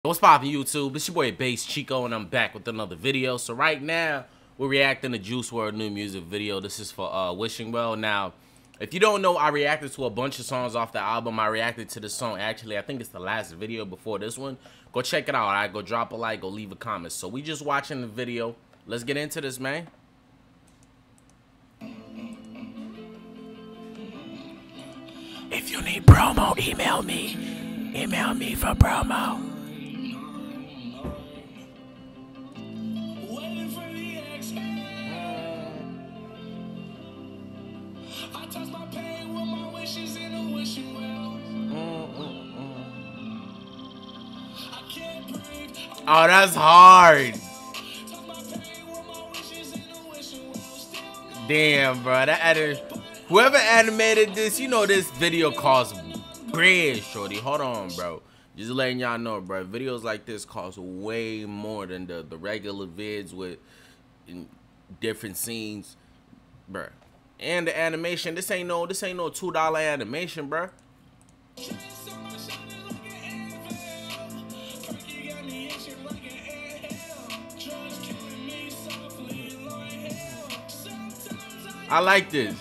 What's poppin' YouTube? It's your boy Bass Chico and I'm back with another video. So right now we're reacting to Juice WRLD new music video. This is for Wishing Well. Now, if you don't know, I reacted to a bunch of songs off the album. I reacted to this song actually, I think it's the last video before this one. Go check it out. Alright, go drop a like, go leave a comment. So we just watching the video. Let's get into this, man. If you need promo, email me. Email me for promo. Oh, that's hard. Damn, bro. Whoever animated this, you know this video costs bread, shorty. Hold on, bro. Just letting y'all know, bro. Videos like this cost way more than the regular vids with different scenes, bro. And the animation, this ain't no $2 animation, bro. I like this.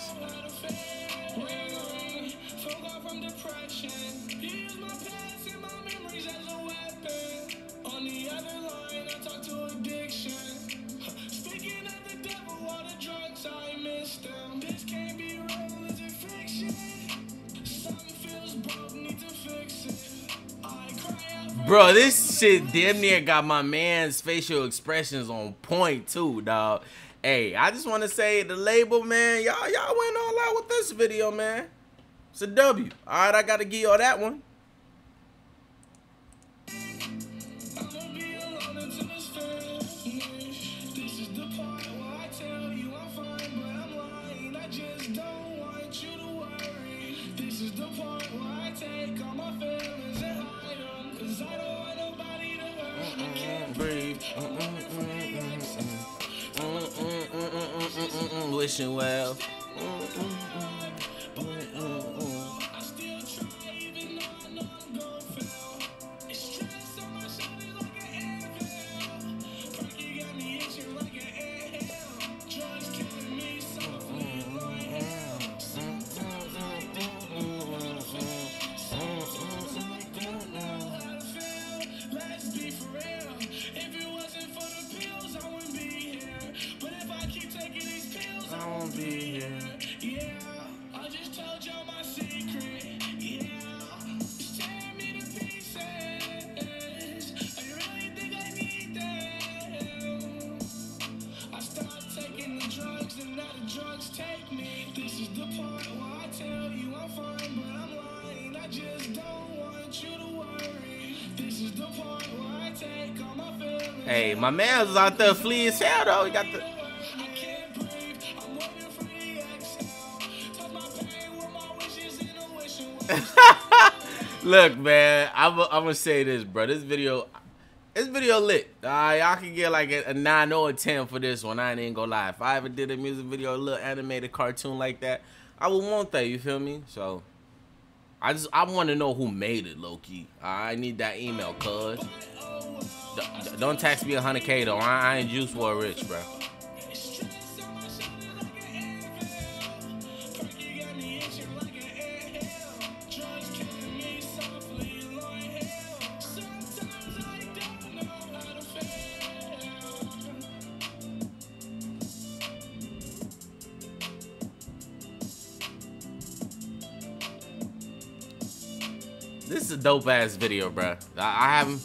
Bro, this shit damn near got my man's facial expressions on point too, dog. Hey, I just want to say the label, man, y'all went all out with this video, man. It's a W. All right, I got to give y'all that one. Wishing well. Hey, my man was out there fleeing as hell though. He got the Look, man, I'm gonna say this, bro. This video lit. Y'all can get like a 9 or a 10 for this one. I ain't even gonna lie. If I ever did a music video, a little animated cartoon like that, I would want that. You feel me? So I want to know who made it, low key. I need that email, cuz. Don't tax me 100K though. I ain't Juice WRLD rich, bro. This is a dope ass video, bro. I haven't.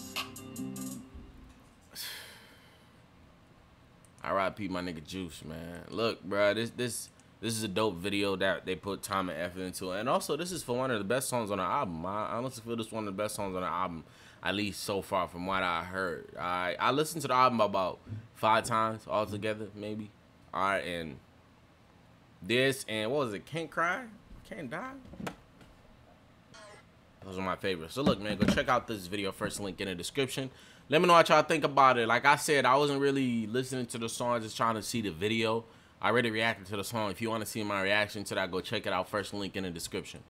RIP my nigga Juice, man. Look, bro, this is a dope video that they put time and effort into, and also this is for one of the best songs on the album. I honestly feel this is one of the best songs on the album, at least so far from what I heard. I listened to the album about 5 times altogether, maybe. All right, and this and what was it? Can't Cry, Can't Die. Those are my favorites. So look, man, go check out this video. First link in the description. Let me know what y'all think about it. Like I said, I wasn't really listening to the song, just trying to see the video. I already reacted to the song. If you want to see my reaction to that, go check it out. First link in the description.